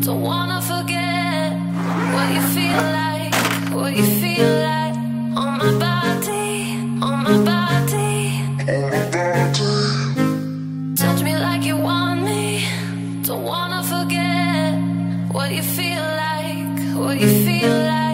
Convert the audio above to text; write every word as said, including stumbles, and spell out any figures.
Don't wanna forget what you feel like, what you feel like on my body, on my body. Touch me like you want me. Don't wanna forget what you feel like, what you feel like.